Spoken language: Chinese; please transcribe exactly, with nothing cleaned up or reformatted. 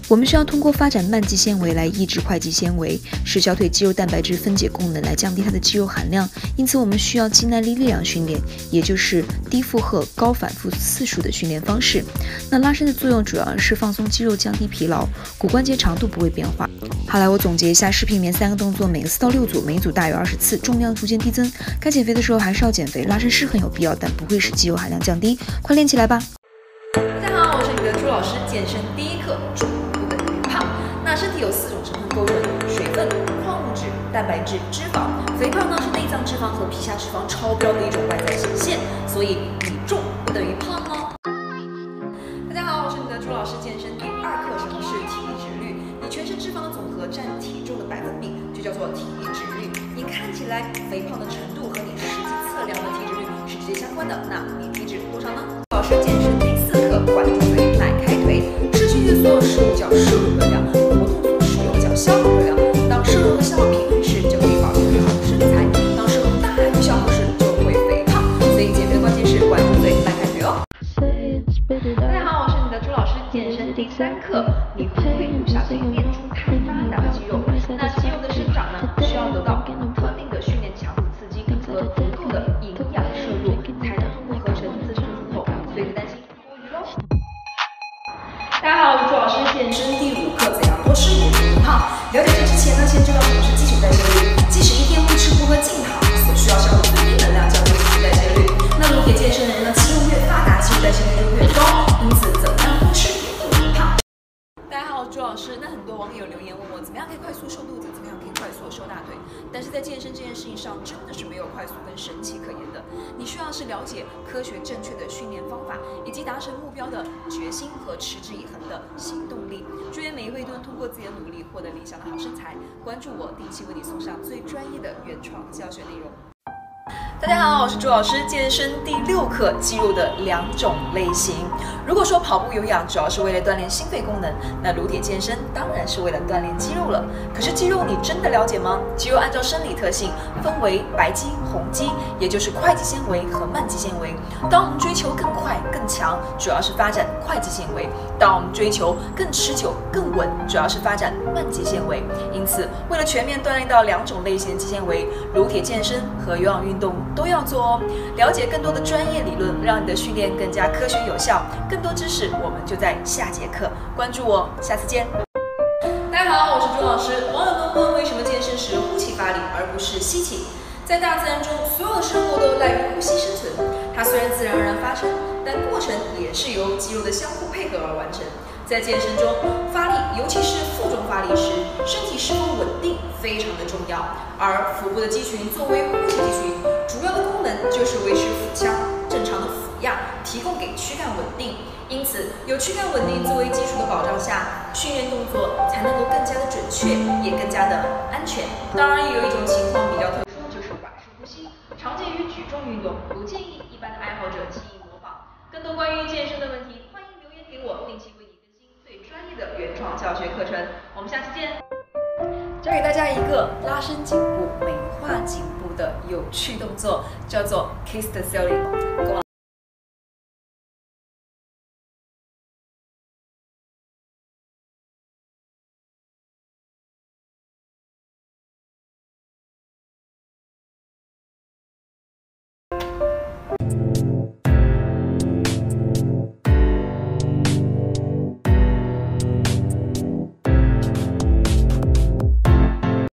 我们需要通过发展慢肌纤维来抑制快肌纤维，使小腿肌肉蛋白质分解功能来降低它的肌肉含量。因此，我们需要肌耐力力量训练，也就是低负荷、高反复次数的训练方式。那拉伸的作用主要是放松肌肉、降低疲劳，骨关节长度不会变化。好，来我总结一下视频里面三个动作，每个四到六组，每组大约二十次，重量逐渐递增。该减肥的时候还是要减肥，拉伸是很有必要，但不会使肌肉含量降低。快练起来吧！ 大家好，我是你的朱老师，健身第一课，逐步的肥胖。那身体有四种成分构成：水分、矿物质、蛋白质、脂肪。肥胖呢是内脏脂肪和皮下脂肪超标的一种外在显现，所以你重不等于胖哦。大家好，我是你的朱老师，健身第二课，什么是体脂率？你全身脂肪的总和占体重的百分比，就叫做体脂率。你看起来肥胖的程度和你实际测量的体脂率是直接相关的，那你体脂多少呢？老师健身第四课，管住嘴，迈开腿。摄取的所有食物叫摄入热量，活动所使用的叫消耗热量。当摄入和消耗平衡时，就可以保持良好的身材；当摄入大于消耗时，就会肥胖。所以减肥的关键是管住嘴，迈开腿哦。大家好，我是你的朱老师，健身第三课。你会不会不小心练出太发达的肌肉？那肌肉的生长呢，需要得到特定的训练强度刺激和足够的营养摄入，才能通过合成自身足后，所以担心多余喽。大家好，我是朱老师，健身第五课，怎样多吃也不胖。了解这之前呢，先知道什么是基础代谢率。即使一天不吃不喝静躺，所需要消耗最低能量叫做基础代谢率。那撸铁健身的人呢，肌肉越发达，基础代谢率就越高，因此怎么样多吃也不会胖。大家好，我是朱老师。那很多网友留言问我，怎么样可以快速瘦肚子，怎么样可以快速瘦大腿？但是在健身这件事情上，真的是没有快速跟神奇可言的。你需要是了解科学正确的训练方法，以及达成目标的决心和持之以恒的行动力。祝愿每一位都能通过自己的努力获得理想的好身材。关注我，定期为你送上最专业的原创教学内容。大家好，我是朱老师，健身第六课，肌肉的两种类型。如果说跑步有氧主要是为了锻炼心肺功能，那撸铁健身当然是为了锻炼肌肉了。可是肌肉你真的了解吗？肌肉按照生理特性分为白肌、红肌，也就是快肌纤维和慢肌纤维。当我们追求更快、更强，主要是发展快肌纤维；当我们追求更持久、更稳，主要是发展慢肌纤维。因此，为了全面锻炼到两种类型的肌纤维，撸铁健身和有氧运动都要做哦。了解更多的专业理论，让你的训练更加科学有效。更多知识，我们就在下节课关注我，下次见。大家好，我是朱老师。网友们问，为什么健身时呼气发力而不是吸气？在大自然中，所有的生物都赖于呼吸生存。它虽然自然而然发生，但过程也是由肌肉的相互配合而完成。在健身中，发力，尤其是负重发力时，身体是否稳定非常的重要。而腹部的肌群作为呼气肌群，主要的功能就是维持腹腔正常的腹压，提供给躯干稳定。因此，有躯干稳定作为基础的保障下，训练动作才能够更加的准确，也更加的安全。当然，也有一种情况比较特殊，就是寡式呼吸，常见于举重运动，不建议一般的爱好者轻易模仿。更多关于健身的问题，欢迎留言给我，定期为你更新最专业的原创教学课程。我们下期见。教给大家一个拉伸颈部、美化颈部的有趣动作，叫做 Kiss the Ceiling。